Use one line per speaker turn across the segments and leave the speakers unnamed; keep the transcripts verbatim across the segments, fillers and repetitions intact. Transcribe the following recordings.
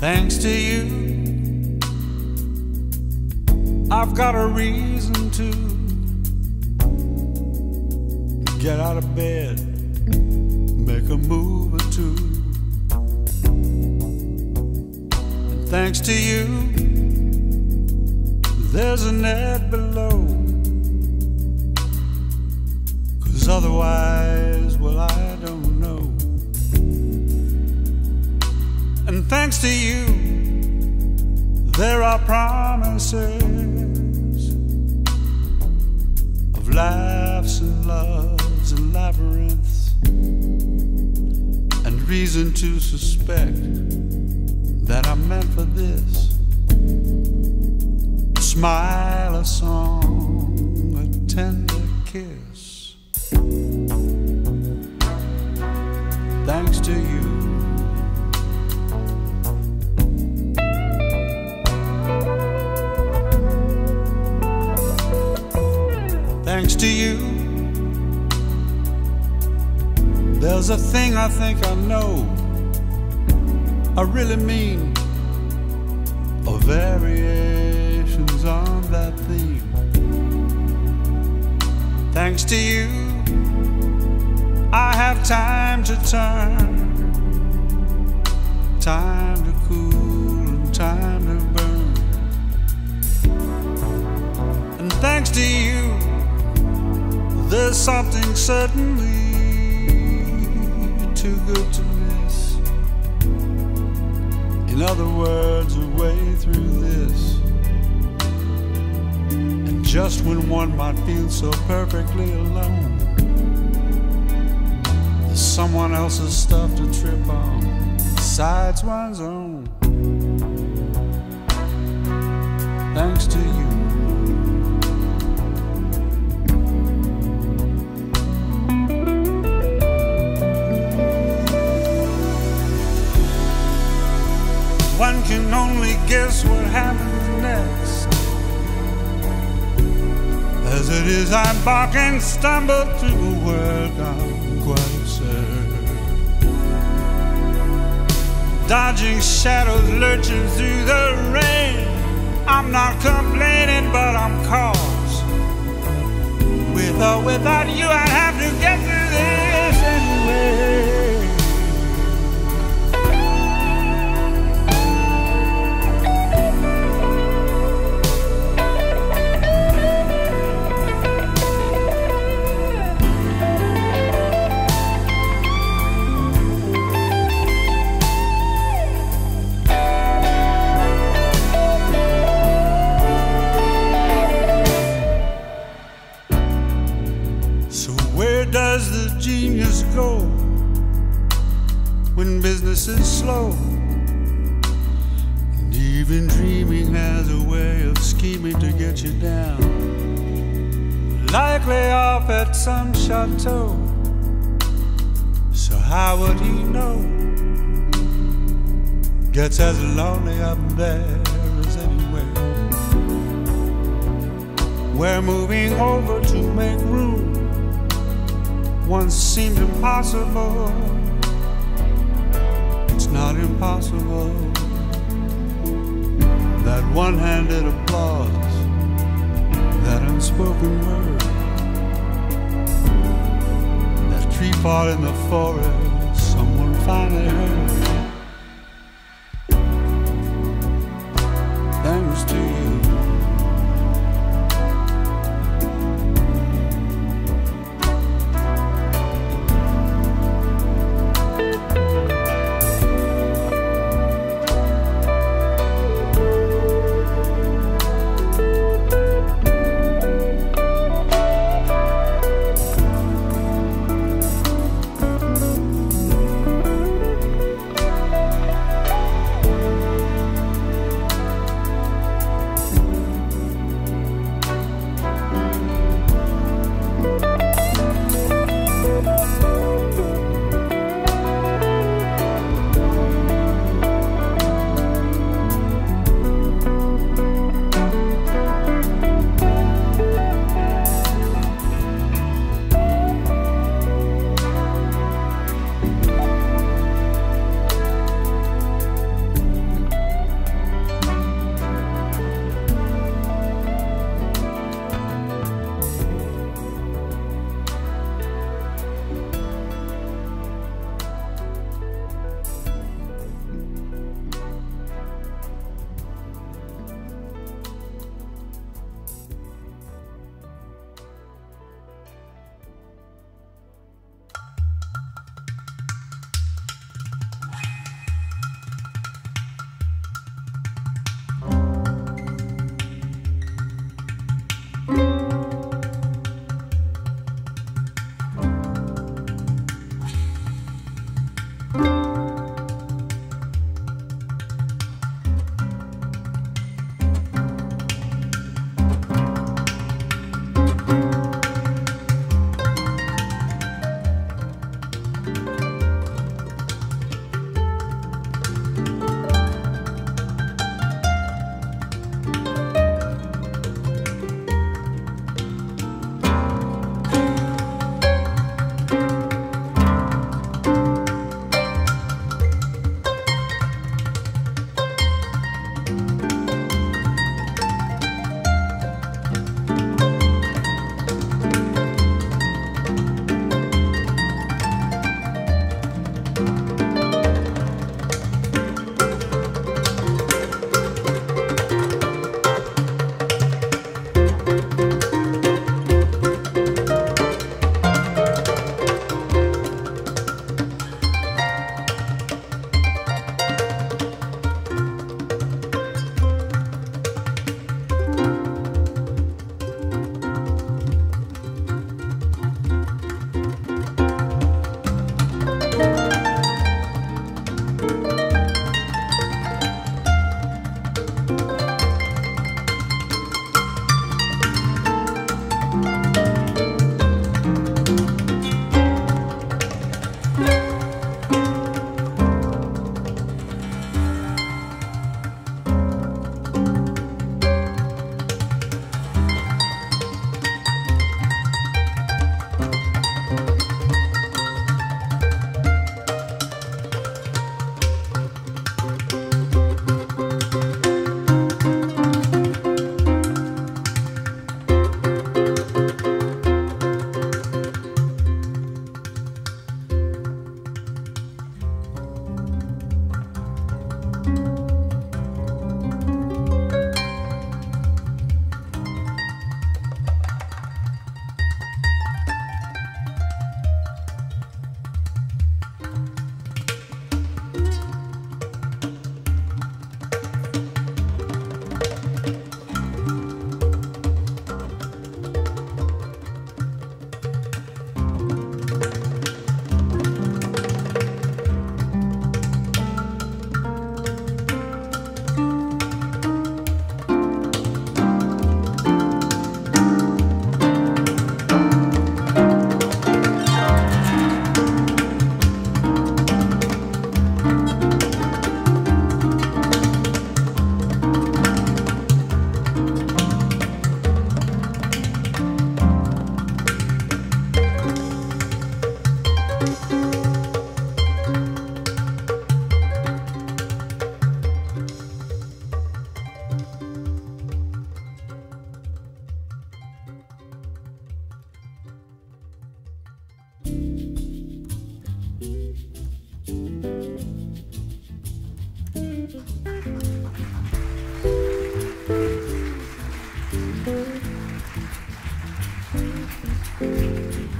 Thanks to you, I've got a reason to get out of bed, make a move or two. And thanks to you, there's a net below, 'cause otherwise, well, I don't know. And thanks to you, there are promises of laughs and loves and labyrinths, and reason to suspect that I'm meant for this. A smile, a song, a tender kiss. Thanks to you. Thanks to you, there's a thing I think I know, I really mean, of variations on that theme. Thanks to you, I have time to turn, time to cool and time to burn. And thanks to you, there's something certainly too good to miss. In other words, a way through this. And just when one might feel so perfectly alone, there's someone else's stuff to trip on besides one's own. Thanks to you. One can only guess what happens next. As it is, I bark and stumble through a world I'm quite absurd. Dodging shadows, lurching through the rain. I'm not complaining, but I'm caught. With or without you, I'd have to get through this anyway. Does the genius go when business is slow? And even dreaming has a way of scheming to get you down, likely off at some chateau. So how would he know? Gets as lonely up there as anywhere. We're moving over to make room. Once seemed impossible, it's not impossible. That one-handed applause, that unspoken word, that tree fall in the forest, someone finally heard. Thanks to you.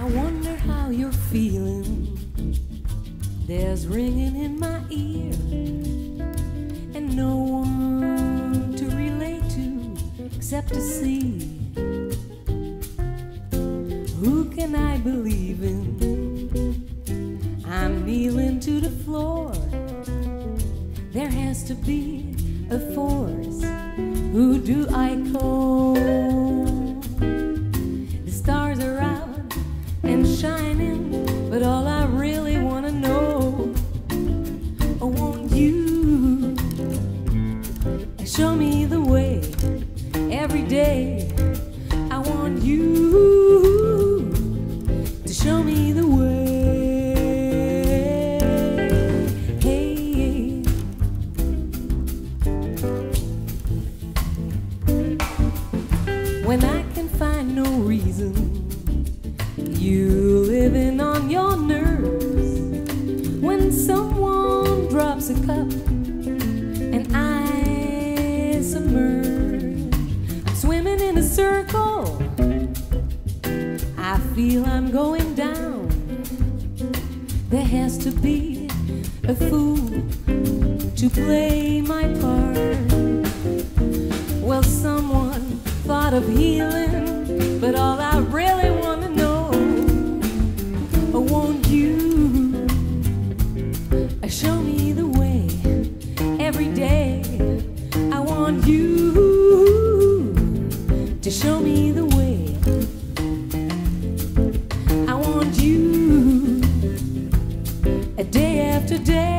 wonder how you're feeling. There's ringing in my ear, and no one to relate to except to see. Who can I believe in? I'm kneeling to the floor. There has to be a force. Who do I call? The stars are out and shining, but all I really want to know, oh, won't you show me the way every day? I want you to show me the way. Hey, when I can find no reason, you living on your nerves. When someone drops a cup and I submerge, I'm swimming in a circle, I feel I'm going down. There has to be a fool to play my part. Well, someone thought of healing, but all I really want to know, oh, won't you show me the way every day? I want you to show me the way. I want you a day after day.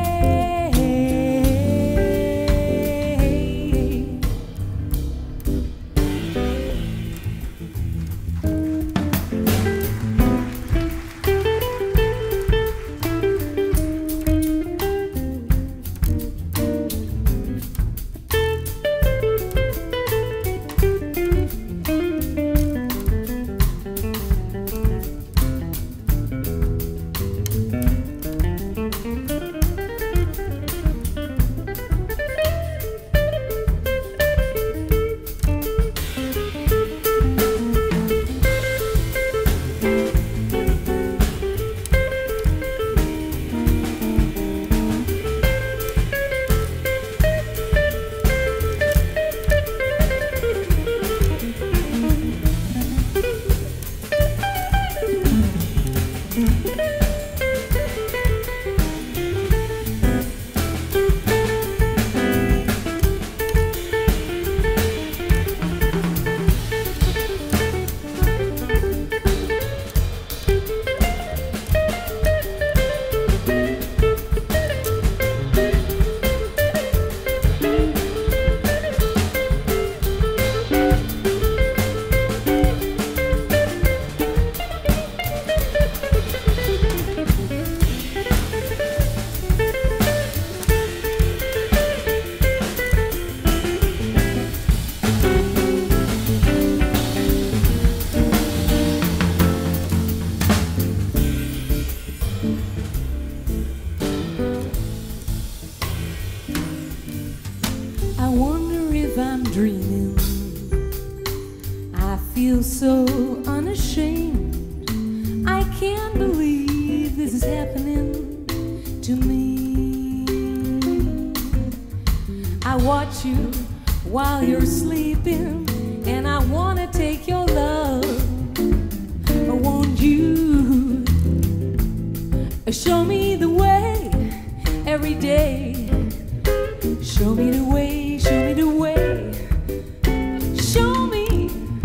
I wonder if I'm dreaming. I feel so unashamed. I can't believe this is happening to me. I watch you while you're sleeping, and I want to take your love. I want you to show me the way every day. Show me the way, show me the way, show me.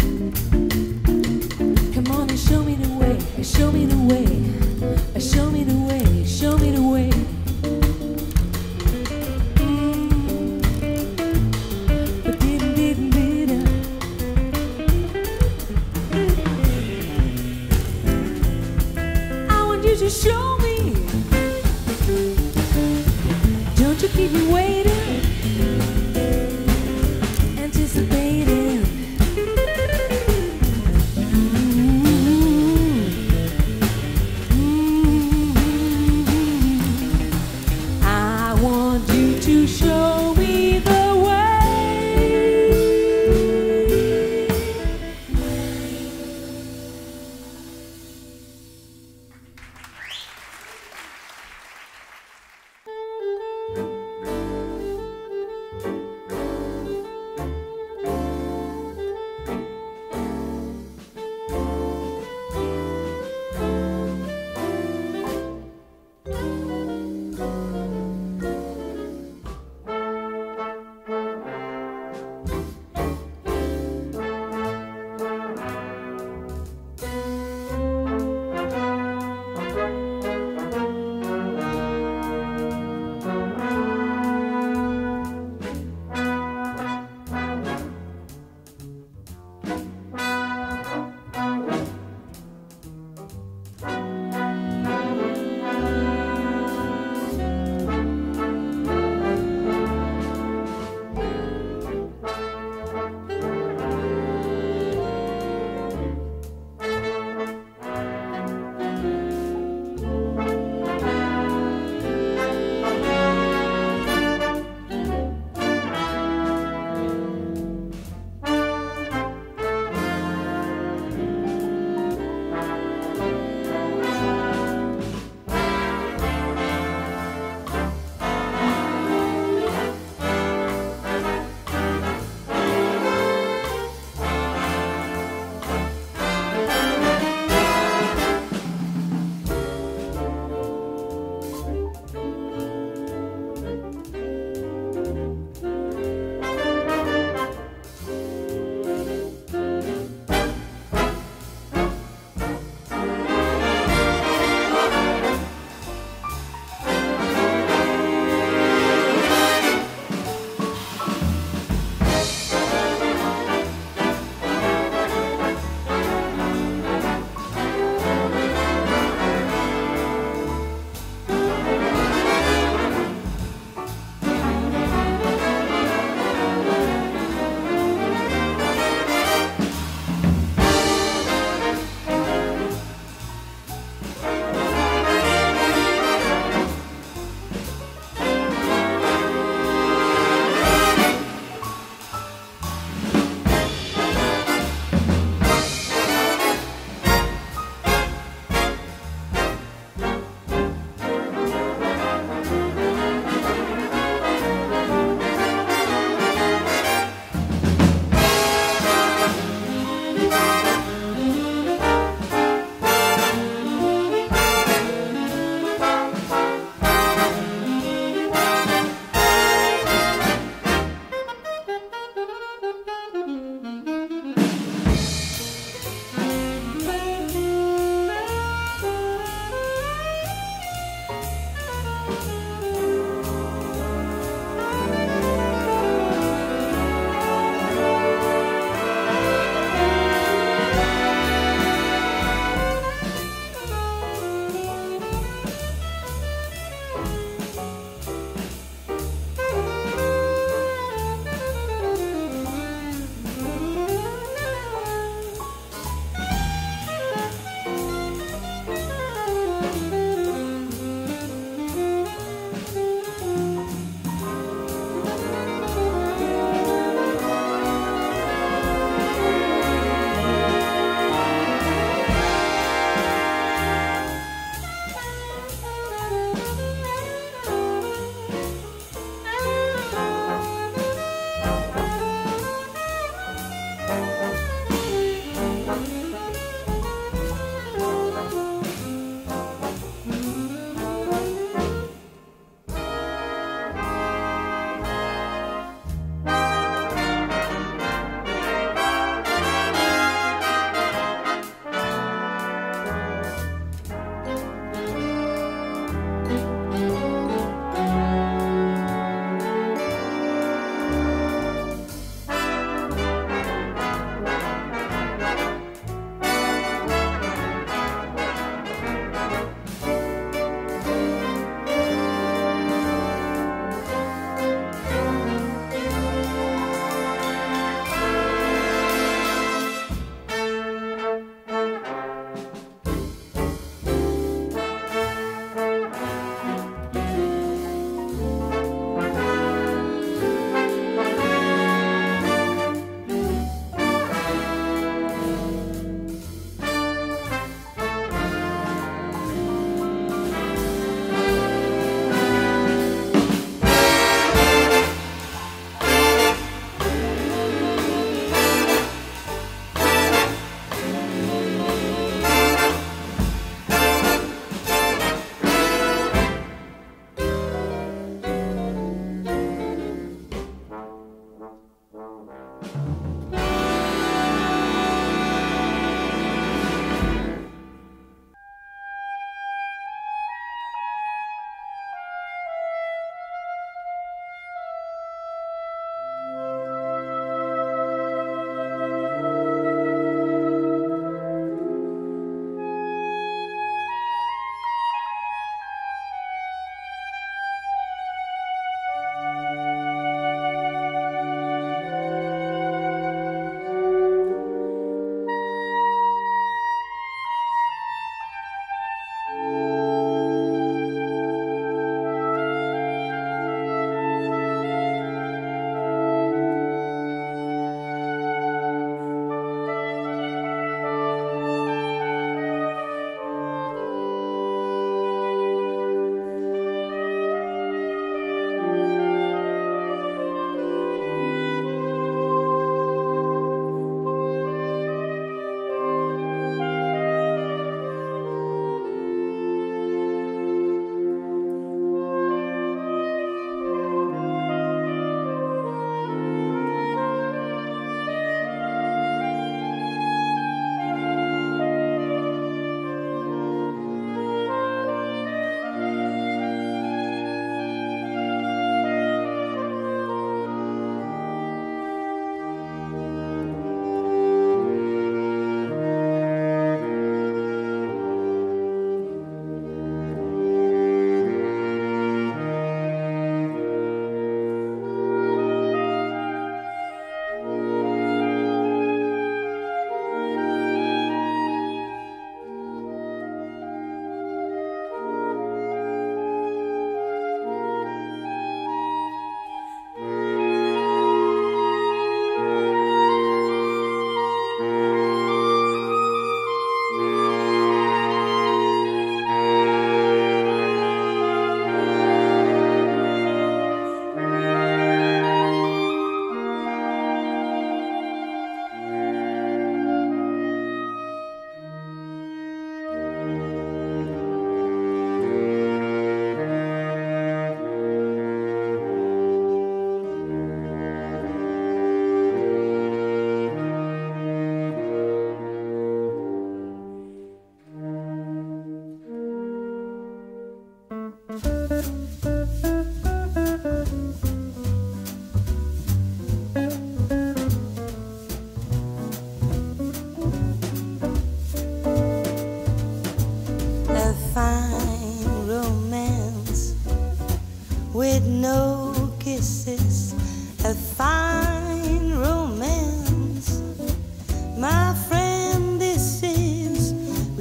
Come on and show me the way, show me the way, show me the way, show me the way. Mm. I want you to show me. Don't you keep me waiting.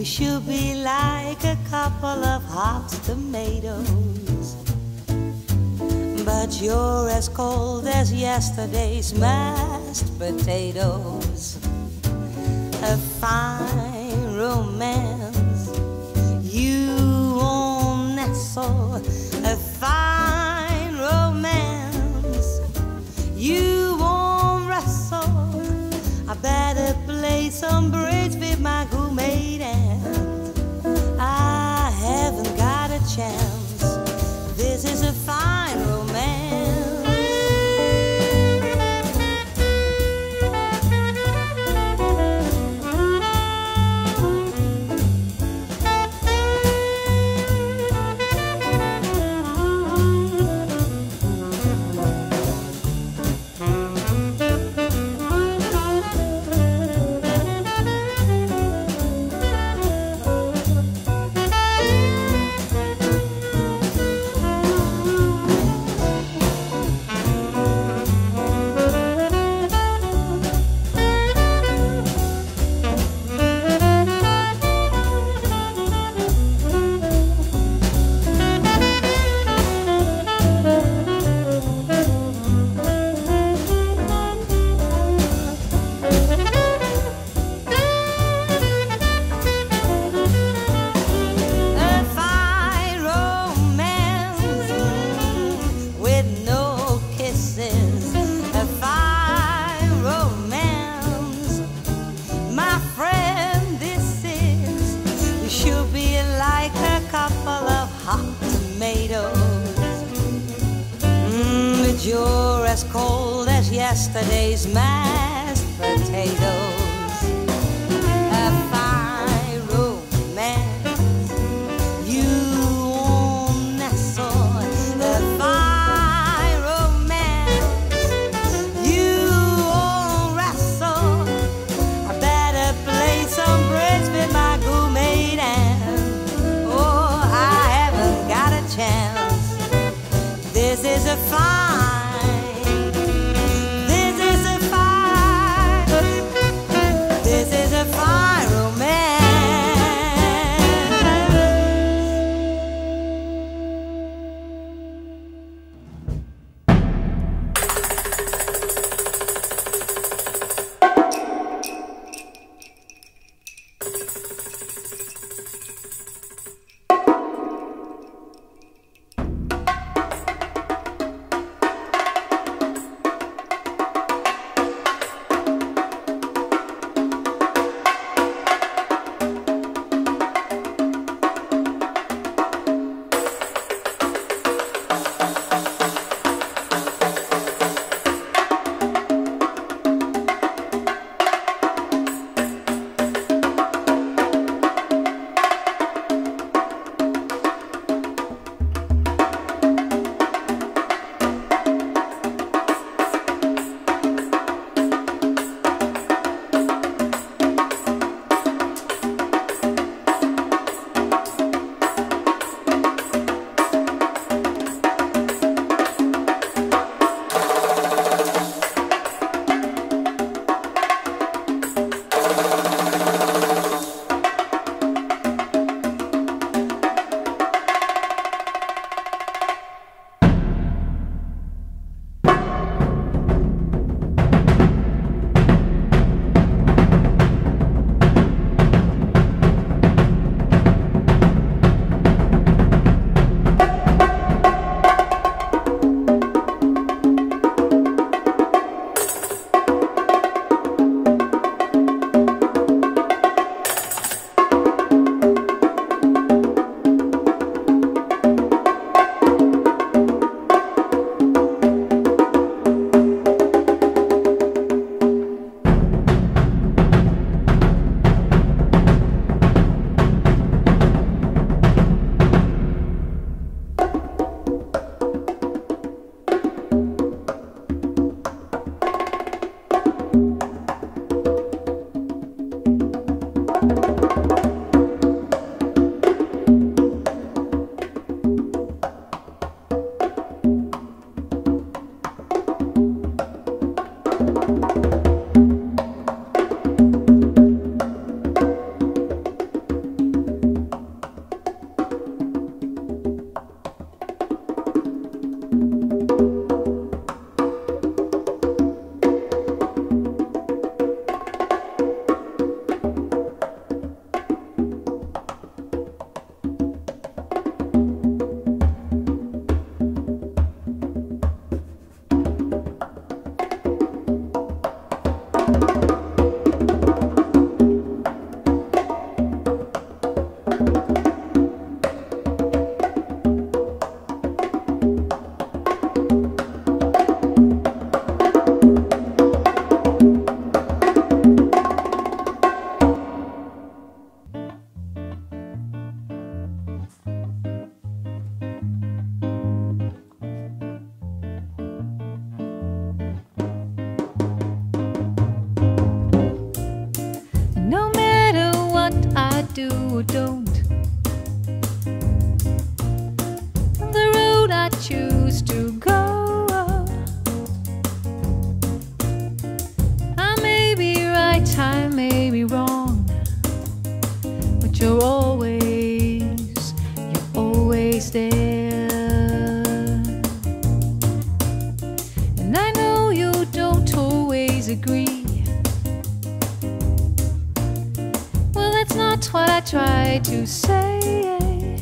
should be like a couple of hot tomatoes, but you're as cold as yesterday's mashed potatoes. A fine romance you won't nestle, a fine romance you won't wrestle. I better play some bridge with my roommate, and I haven't got a chance. This is a fine romance. You're as cold as yesterday's mashed potatoes. A fine romance you won't nestle, a fine romance you won't wrestle. I better play some bridge with my roommate, and oh, I haven't got a chance. This is a fine
do or don't. The road I choose to go. I may be right, I may be wrong, but you're always, you're always there. And I know you don't always agree. Well, that's not what I try to say.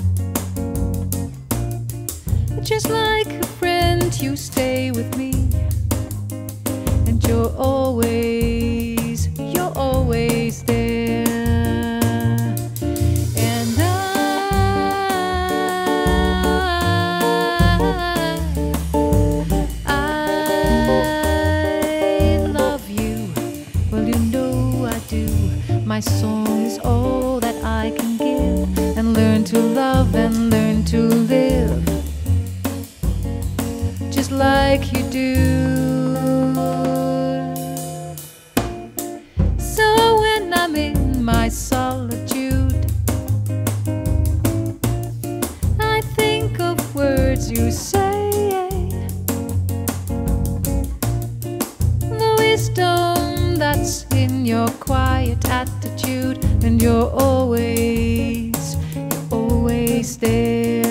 Just like a friend, you stay with me, and you're always, you're always there. And I, I love you. Well, you know I do. My song is all that I can give, and learn to love and learn to live just like you do. So when I'm in my solitude, I think of words you say, the wisdom that's in your quiet attitude, and you're always, you're always there.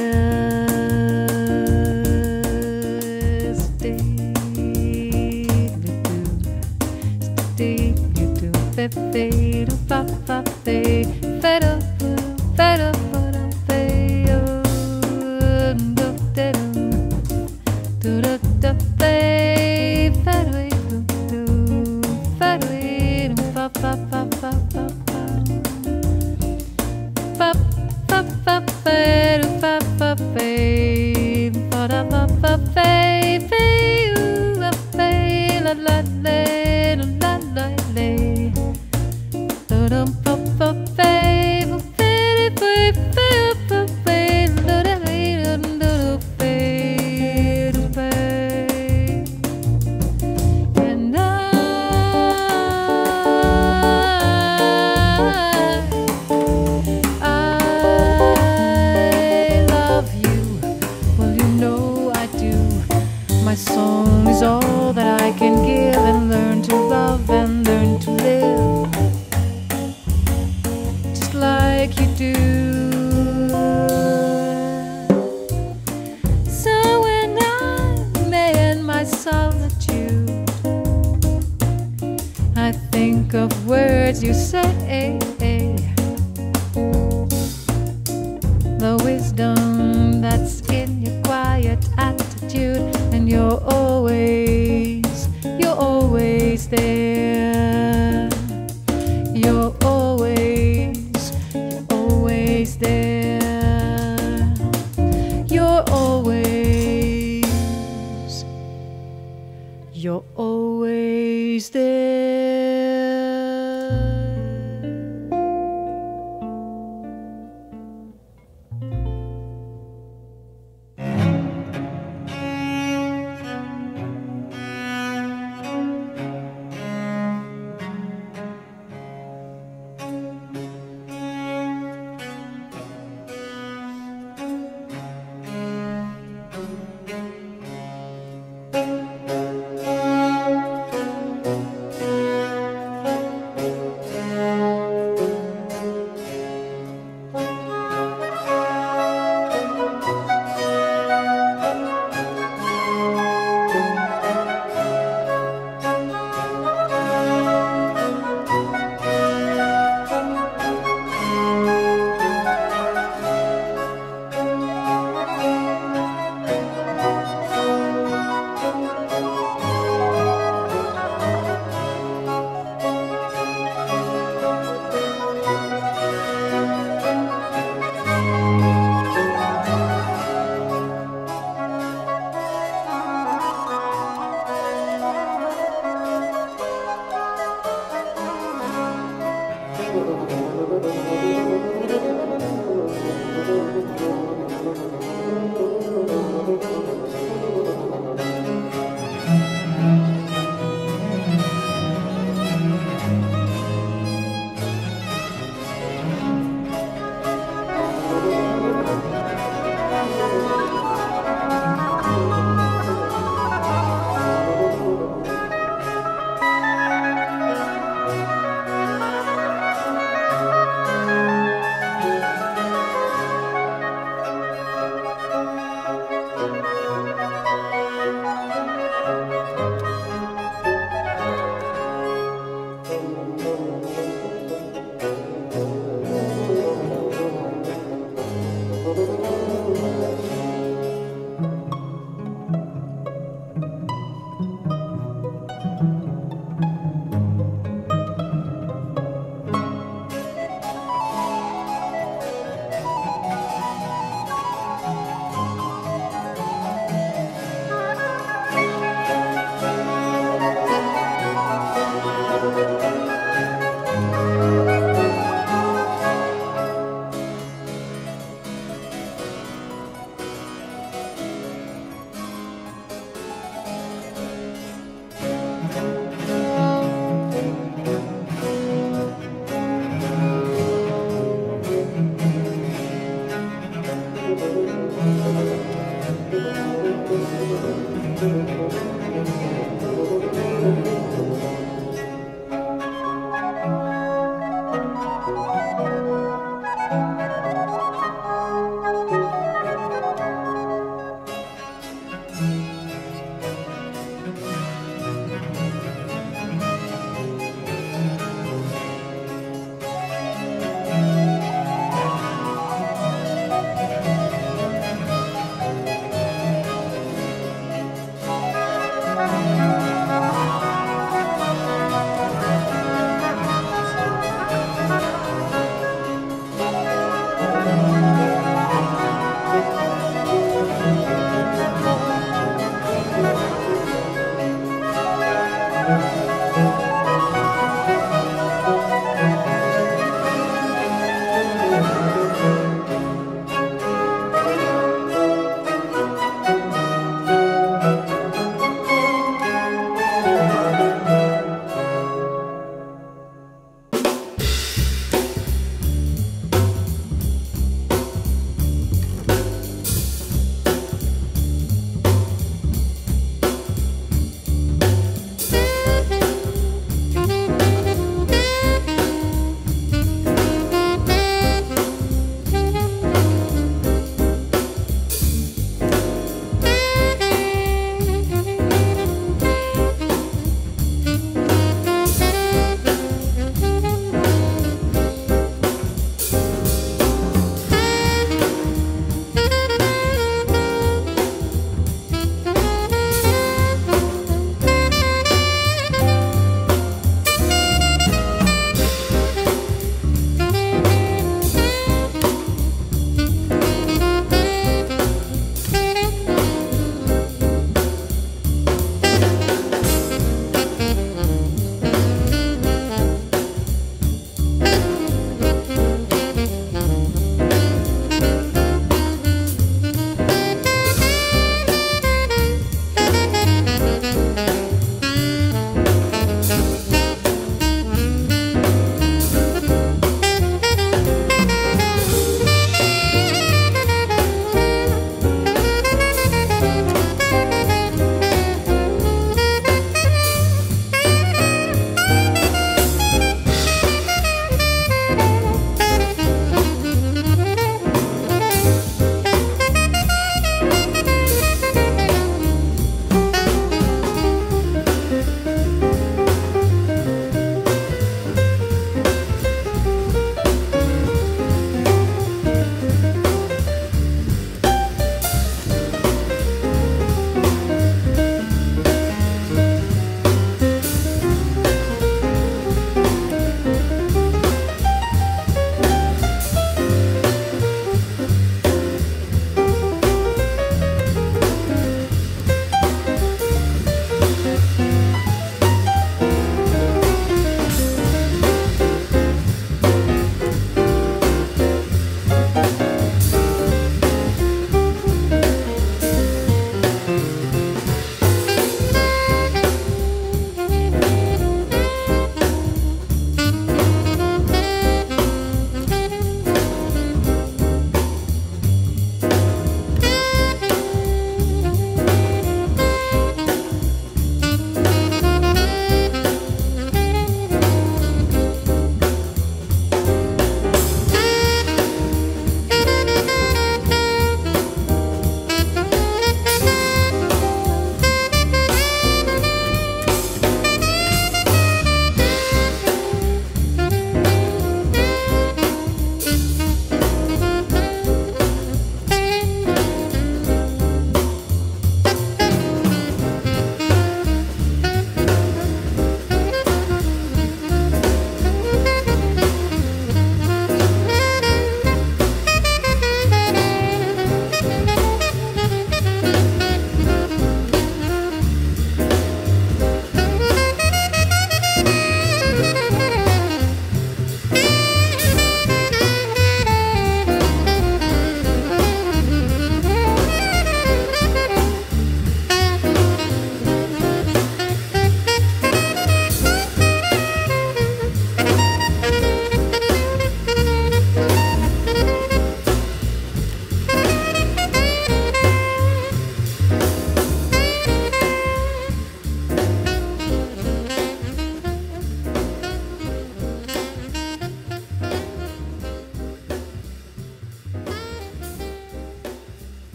My song is all that I can give, and learn to love and learn to live just like you do. So when I'm in my solitude, I think of words you say, the wisdom that's in your quiet attitude, and you're always, you're always there. You're always, you're always there. You're always, you're always there.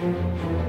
Thank you.